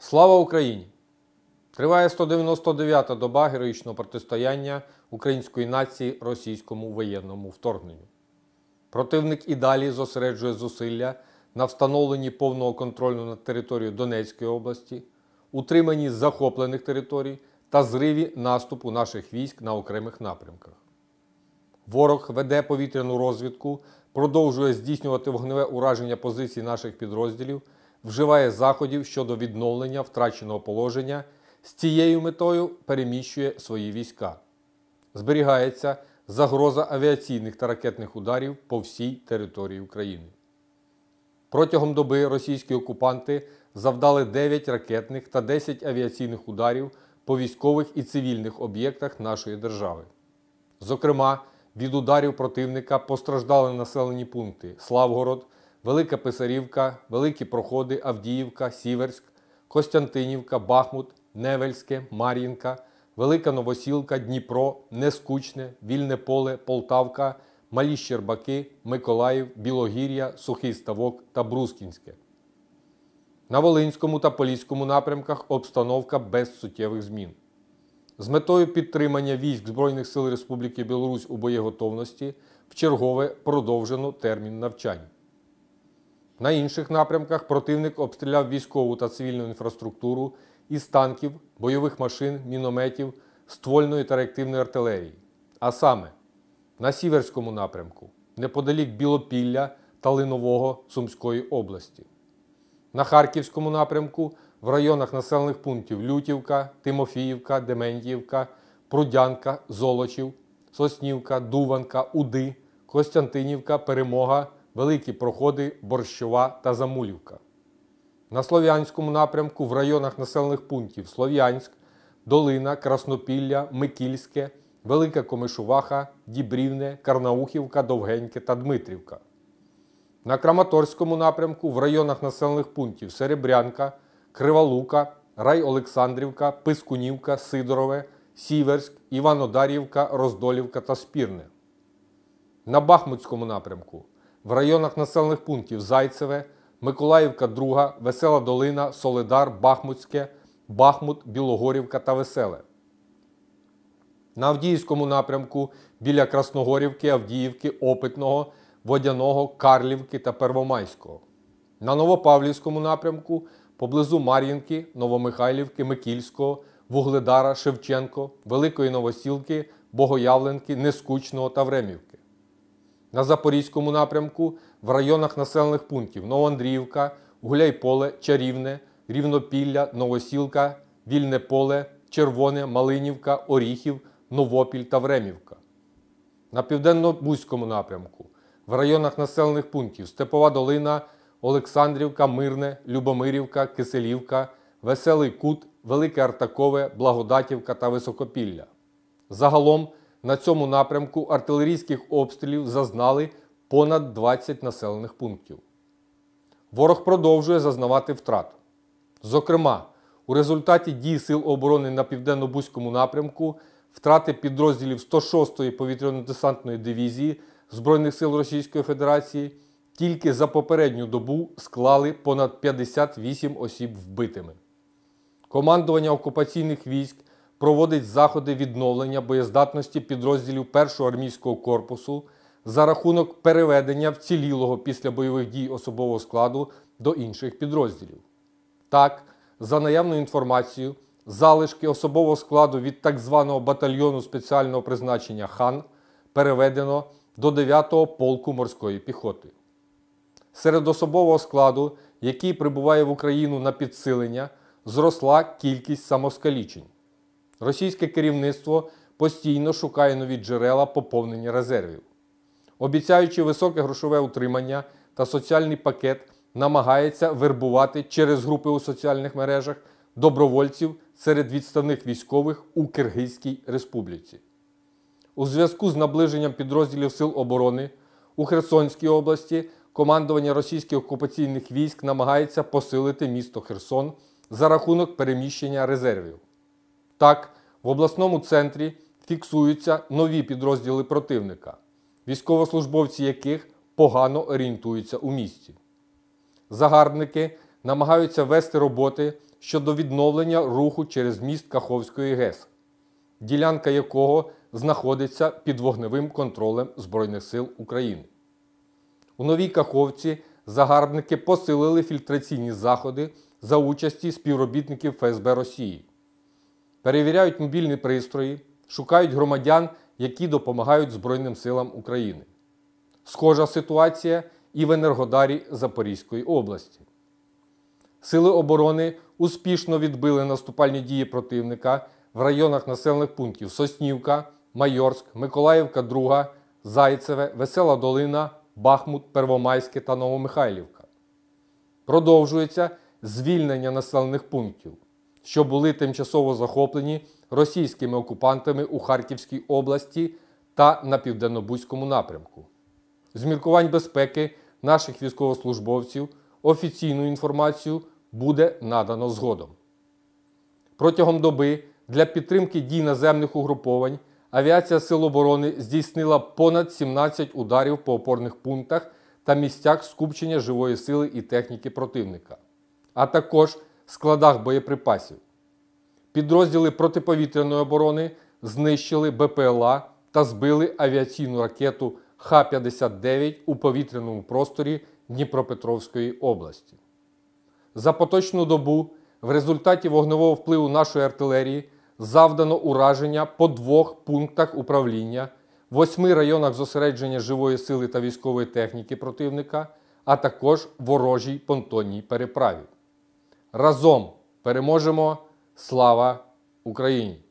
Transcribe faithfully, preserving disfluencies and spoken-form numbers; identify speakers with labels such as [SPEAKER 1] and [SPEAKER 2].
[SPEAKER 1] Слава Україні! Триває сто дев'яносто дев'ята доба героїчного протистояння української нації російському воєнному вторгненню. Противник і далі зосереджує зусилля на встановленні повного контролю над територією Донецької області, утриманні захоплених територій та зриві наступу наших військ на окремих напрямках. Ворог веде повітряну розвідку, продовжує здійснювати вогневе ураження позицій наших підрозділів, вживає заходів щодо відновлення втраченого положення, з цією метою переміщує свої війська. Зберігається загроза авіаційних та ракетних ударів по всій території України. Протягом доби російські окупанти завдали дев'ять ракетних та десять авіаційних ударів по військових і цивільних об'єктах нашої держави. Зокрема, від ударів противника постраждали населені пункти Славгород, Велика Писарівка, Великі Проходи, Авдіївка, Сіверськ, Костянтинівка, Бахмут, Невельське, Мар'їнка, Велика Новосілка, Дніпро, Нескучне, Вільне Поле, Полтавка, Малі Щербаки, Миколаїв, Білогір'я, Сухий Ставок та Брускінське. На Волинському та Поліському напрямках обстановка без суттєвих змін. З метою підтримання військ Збройних сил Республіки Білорусь у боєготовності вчергове продовжено термін навчань. На інших напрямках противник обстріляв військову та цивільну інфраструктуру із танків, бойових машин, мінометів, ствольної та реактивної артилерії. А саме, на Сіверському напрямку, неподалік Білопілля та Линового Сумської області. На Харківському напрямку в районах населених пунктів Лютівка, Тимофіївка, Дементіївка, Прудянка, Золочів, Соснівка, Дуванка, Уди, Костянтинівка, Перемога, Великі Проходи, Борщова та Замулівка. На Слов'янському напрямку в районах населених пунктів Слов'янськ, Долина, Краснопілля, Микільське, Велика Комишуваха, Дібрівне, Карнаухівка, Довгеньке та Дмитрівка. На Краматорському напрямку в районах населених пунктів Серебрянка, Криволука, Рай-Олександрівка, Пискунівка, Сидорове, Сіверськ, Іванодарівка, Роздолівка та Спірне. На Бахмутському напрямку в районах населених пунктів Зайцеве, Миколаївка Друга, Весела Долина, Солидар, Бахмутське, Бахмут, Білогорівка та Веселе. На Авдіївському напрямку біля Красногорівки, Авдіївки, Опитного, Водяного, Карлівки та Первомайського. На Новопавлівському напрямку поблизу Мар'їнки, Новомихайлівки, Микільського, Вугледара, Шевченко, Великої Новосілки, Богоявленки, Нескучного та Времівки. На Запорізькому напрямку в районах населених пунктів Новоандріївка, Гуляйполе, Чарівне, Рівнопілля, Новосілка, Вільне Поле, Червоне, Малинівка, Оріхів, Новопіль та Времівка. На Південно-Бузькому напрямку в районах населених пунктів Степова Долина, Олександрівка, Мирне, Любомирівка, Киселівка, Веселий Кут, Велике Артакове, Благодатівка та Високопілля. Загалом на цьому напрямку артилерійських обстрілів зазнали понад двадцять населених пунктів. Ворог продовжує зазнавати втрат. Зокрема, у результаті дій Сил оборони на Південно-Бузькому напрямку втрати підрозділів сто шостої повітряно-десантної дивізії Збройних сил Російської Федерації тільки за попередню добу склали понад п'ятдесят вісім осіб вбитими. Командування окупаційних військ проводить заходи відновлення боєздатності підрозділів першого армійського корпусу за рахунок переведення вцілілого після бойових дій особового складу до інших підрозділів. Так, за наявною інформацією, залишки особового складу від так званого батальйону спеціального призначення «Хан» переведено до дев'ятого полку морської піхоти. Серед особового складу, який прибуває в Україну на підсилення, зросла кількість самоскалічень. Російське керівництво постійно шукає нові джерела поповнення резервів. Обіцяючи високе грошове утримання та соціальний пакет, намагається вербувати через групи у соціальних мережах добровольців серед відставних військових у Киргизькій Республіці. У зв'язку з наближенням підрозділів Сил оборони у Херсонській області командування російських окупаційних військ намагається посилити місто Херсон за рахунок переміщення резервів. Так, в обласному центрі фіксуються нові підрозділи противника, військовослужбовці яких погано орієнтуються у місті. Загарбники намагаються вести роботи щодо відновлення руху через міст Каховської ГЕС, ділянка якого знаходиться під вогневим контролем Збройних сил України. У Новій Каховці загарбники посилили фільтраційні заходи за участі співробітників Ф С Б Росії. Перевіряють мобільні пристрої, шукають громадян, які допомагають Збройним силам України. Схожа ситуація і в Енергодарі Запорізької області. Сили оборони успішно відбили наступальні дії противника в районах населених пунктів Соснівка, Майорськ, Миколаївка друга, Зайцеве, Весела Долина, Бахмут, Первомайське та Новомихайлівка. Продовжується звільнення населених пунктів, що були тимчасово захоплені російськими окупантами у Харківській області та на Південно-Бузькому напрямку. З міркувань безпеки наших військовослужбовців офіційну інформацію буде надано згодом. Протягом доби для підтримки дій наземних угруповань авіація Сил оборони здійснила понад сімнадцять ударів по опорних пунктах та місцях скупчення живої сили і техніки противника, а також складах боєприпасів. Підрозділи протиповітряної оборони знищили Б П Л А та збили авіаційну ракету Х п'ятдесят дев'ять у повітряному просторі Дніпропетровської області. За поточну добу в результаті вогневого впливу нашої артилерії завдано ураження по двох пунктах управління, восьми районах зосередження живої сили та військової техніки противника, а також ворожій понтонній переправі. Разом переможемо! Слава Україні!